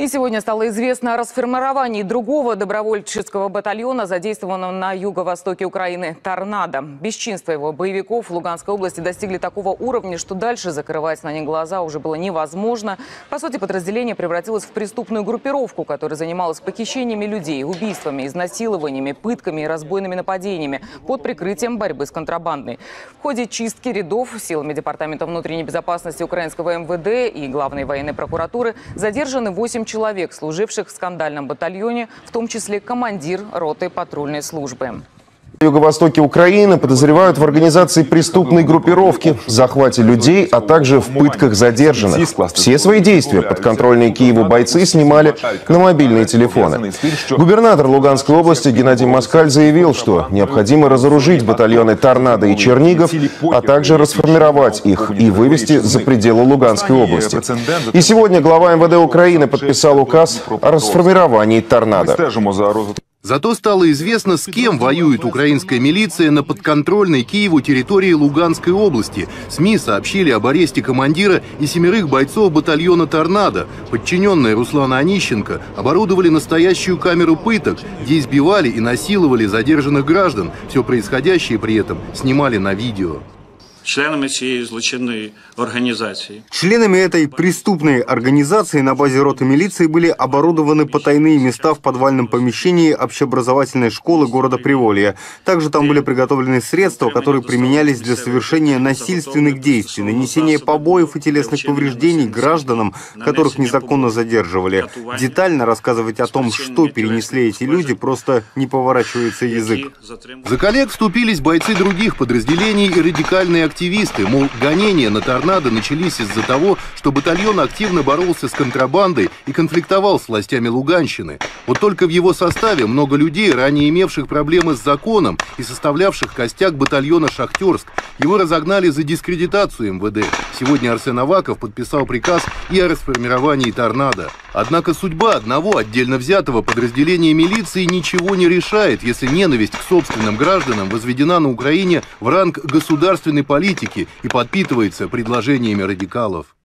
И сегодня стало известно о расформировании другого добровольческого батальона, задействованного на юго-востоке Украины – «Торнадо». Бесчинства его боевиков в Луганской области достигли такого уровня, что дальше закрывать на них глаза уже было невозможно. По сути, подразделение превратилось в преступную группировку, которая занималась похищениями людей, убийствами, изнасилованиями, пытками и разбойными нападениями под прикрытием борьбы с контрабандой. В ходе чистки рядов силами Департамента внутренней безопасности украинского МВД и Главной военной прокуратуры задержаны 8 человек, служивших в скандальном батальоне, в том числе командир роты патрульной службы. На юго-востоке Украины подозревают в организации преступной группировки, захвате людей, а также в пытках задержанных. Все свои действия подконтрольные Киеву бойцы снимали на мобильные телефоны. Губернатор Луганской области Геннадий Москаль заявил, что необходимо разоружить батальоны «Торнадо» и «Чернигов», а также расформировать их и вывести за пределы Луганской области. И сегодня глава МВД Украины подписал указ о расформировании «Торнадо». Зато стало известно, с кем воюет украинская милиция на подконтрольной Киеву территории Луганской области. СМИ сообщили об аресте командира и 7 бойцов батальона «Торнадо». Подчиненные Руслана Онищенко оборудовали настоящую камеру пыток, где избивали и насиловали задержанных граждан. Все происходящее при этом снимали на видео. Членами цієї злочинної организации. Членами этой преступной организации на базе роты милиции были оборудованы потайные места в подвальном помещении общеобразовательной школы города Приволье. Также там были приготовлены средства, которые применялись для совершения насильственных действий, нанесения побоев и телесных повреждений гражданам, которых незаконно задерживали. Детально рассказывать о том, что перенесли эти люди, просто не поворачивается язык. За коллег вступились бойцы других подразделений и радикальные активисты. Мол, гонения на «Торнадо» начались из-за того, что батальон активно боролся с контрабандой и конфликтовал с властями Луганщины. Вот только в его составе много людей, ранее имевших проблемы с законом и составлявших костяк батальона «Шахтерск». Его разогнали за дискредитацию МВД. Сегодня Арсен Аваков подписал приказ и о расформировании «Торнадо». Однако судьба одного отдельно взятого подразделения милиции ничего не решает, если ненависть к собственным гражданам возведена на Украине в ранг государственной политики и подпитывается предложениями радикалов.